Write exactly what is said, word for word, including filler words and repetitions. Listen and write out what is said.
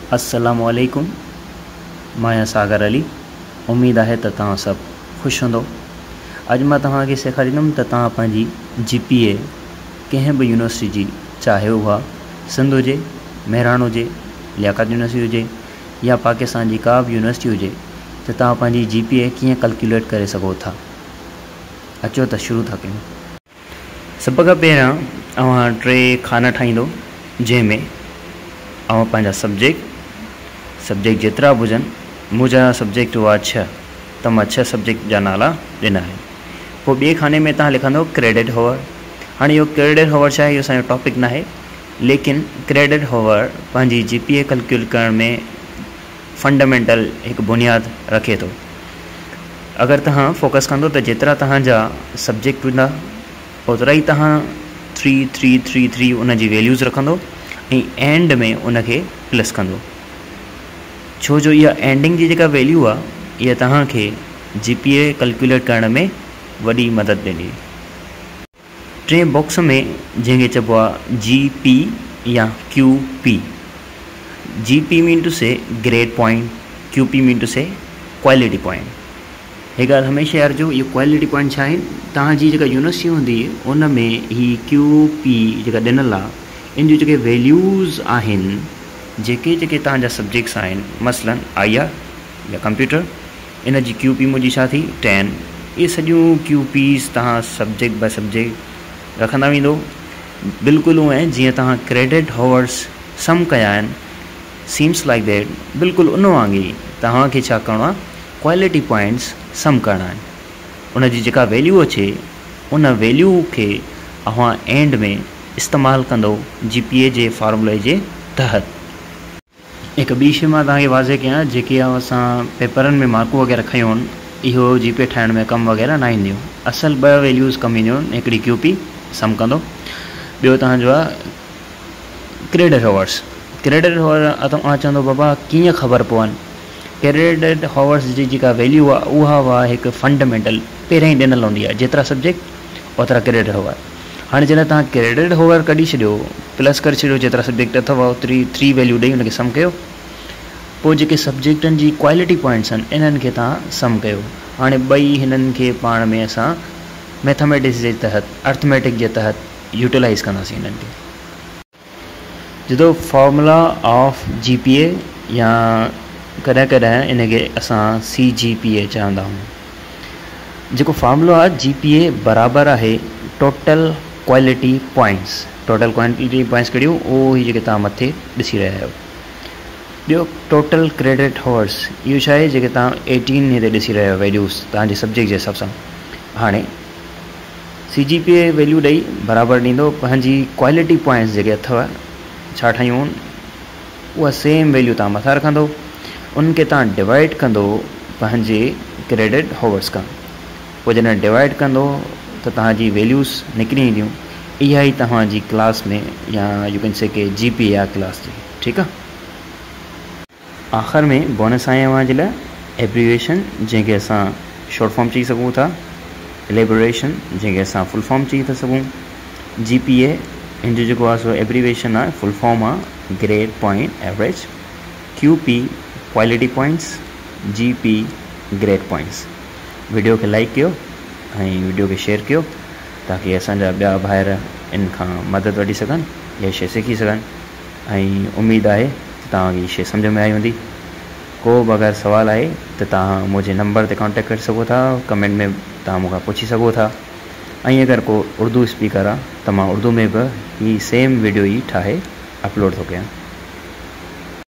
अस्सलामुअलैकुम, मां सागर अली। उम्मीद है त तव्हां सब खुश हूंदो। अज मां तव्हांखे सेखारींदुमि त तव्हां पंहिंजी जी पी ए कंहिं बि यूनिवर्सिटी जी, चाहे उहा सिंध हुजे, मेहरान हुजे, लियाकत यूनिवर्सिटी हुजे या पाकिस्तान जी का बि यूनिवर्सिटी हुजे, त तव्हां पंहिंजी जी पी ए कीअं कैलकुलेट करे सघो था। अचो त शुरू था कयूं। सभ खां पहिरियां अवां टे खाना ठाहींदो, जंहिंमें अवां पंहिंजा सब्जेक्ट सब्जेक्ट जेतिरा बि हुजनि, मुंहिंजा सब्जेक्ट हुआ छह, त मां छह सब्जेक्ट जा नाला ॾिना आहिनि। पोइ ॿिए खाने में तव्हां लिखंदो क्रेडिट होवर। हाणे इहो क्रेडिट होवर छा आहे, इहो असांजो टॉपिक न आहे, लेकिन क्रेडिट होवर पंहिंजी जी पी ए कैलकुलेट करण में फंडामेंटल हिकु बुनियादु रखे थो। अगरि तव्हां फोकस कंदो त जेतिरा तव्हांजा सब्जेक्ट हूंदा ओतिरा ई तव्हां थ्री थ्री थ्री थ्री उन जी वैल्यूज़ रखंदो ऐं एंड में उनखे प्लस कंदो। छो जो इहा एंडिंग जी जेका वैल्यू आहे, इहा तव्हांखे जी पी ए कैलकुलेट करण में वॾी मदद ॾींदी। टे बॉक्स में जंहिंखे चइबो आहे जी पी या Q P. G P mean to say grade point, Q P mean to say quality point. हिकु ॻाल्हि हमेशह यार जो इहो क्वालिटी पॉइंट छा आहे, तव्हांजी जेका यूनिवर्सिटी हूंदी उन में ही क्यू पी जेका ॾिनल आहे, इन जूं जेके वैल्यूज़ आहिनि, जेके जेके तव्हांजा सब्जेक्ट्स आहिनि, मसलन आई आर या कंप्यूटर, इन जी क्यू पी मुंहिंजी छा थी टेन। इहे सॼियूं क्यू पीस तव्हां सब्जेक्ट बाय सब्जेक्ट रखंदा वेंदो, बिल्कुलु उहे जीअं तव्हां क्रेडिट होवर्स सम कया आहिनि। सीम्स लाइक दैट, बिल्कुलु उन वांगुरु तव्हांखे छा करिणो आहे, क्वालिटी पॉइंट्स सम करणा आहिनि। उन जी जेका वैल्यू अचे, उन वैल्यू खे अव्हां एंड में इस्तेमालु कंदो जी पी ए जे फार्मूले जे तहत। हिकु ॿी शइ मां तव्हांखे वाज़े कयां, जेके असां पेपरनि में मार्कूं वग़ैरह खयूं आहिनि, इहो जी पी ए ठाहिण में कमु वग़ैरह न ईंदियूं। असल ॿ वैल्यूज़ कमु ईंदियूं आहिनि, हिकिड़ी क्यू पी सम कंदो, ॿियो तव्हांजो आहे क्रेडिट होवर्स। क्रेडिट होवर तव्हां चवंदो बाबा कीअं ख़बर पवनि। क्रेडिट होवर्स जी जेका वैल्यू आहे, उहा हुआ हिकु फंडामेंटल पहिरियों ई ॾिनल हूंदी आहे, जेतिरा सब्जेक्ट ओतिरा क्रेडिट होवर। हाणे जॾहिं तव्हां क्रेडिट होवर कढी छॾियो, प्लस करे छॾियो, जेतिरा सब्जेक्ट अथव ओतिरी थ्री वैल्यू ॾेई हुनखे सम कयो। पोइ जेके सब्जेक्टनि जी क्वालिटी पॉइंट्स आहिनि, इन्हनि खे तव्हां सम कयो। हाणे ॿई हिननि खे पाण में असां मैथमेटिक्स जे तहत, अर्थमेटिक जे तहत यूटिलाइज़ कंदासीं हिननि खे। जदो formula of G P A या कॾहिं कॾहिं इनखे असां सी जी पी ए चवंदा आहियूं। जेको फार्मूलो आहे जी पी ए बराबरि आहे total quality points. Total quality points कहिड़ियूं, उहो ही जेके तव्हां मथे ॾिसी रहिया आहियो। ॿियो टोटल क्रेडिट होवर्स, इहो छा आहे, जेके तव्हां एटीन हिते ॾिसी रहिया आहियो वैल्यूज़ तव्हांजे सब्जेक्ट जे हिसाब सां। हाणे C G P A value ॾेई बराबरि ॾींदो पंहिंजी क्वालिटी पॉइंट्स जेके अथव छा ठाहियूं आहिनि, उहा सेम वैल्यू तव्हां मथां रखंदो, उनखे तव्हां डिवाइड कंदो पंहिंजे क्रेडिट होवर्स खां। पोइ जॾहिं डिवाइड कंदो त तव्हांजी वैल्यूज़ निकिरी ईंदियूं। इहा ई तव्हांजी क्लास में या यू कैन से के जी पी आहे क्लास जी, ठीकु आहे। आख़िर में बोनस आहे अव्हां जे लाइ एब्रीविएशन, जंहिंखे असां शॉर्ट फॉर्म चई सघूं था, एलेबोरेशन जंहिंखे असां फुल फॉर्म चई था सघूं। जी पी ए इन जो जेको आहे सो एब्रीविएशन आहे, फुल फॉर्म आहे grade point average. Q P quality points, G P grade points. Video खे लाइक कयो ऐं वीडियो खे शेयर कयो, ताकी असांजा ॿिया भाइर इन खां मदद वठी सघनि, इहा शइ सिखी सघनि। ऐं उमेदु आहे त तव्हांखे इहा शइ सम्झ में आई हूंदी। को बि अगरि सुवालु आहे त तव्हां मुंहिंजे नंबर ते कॉन्टेक्ट करे सघो था, कमेंट में तव्हां मूंखां पुछी सघो था। ऐं अगरि को उर्दू स्पीकर आहे त मां उर्दू में बि ही सेम वीडियो ई ठाहे अपलोड थो कयां।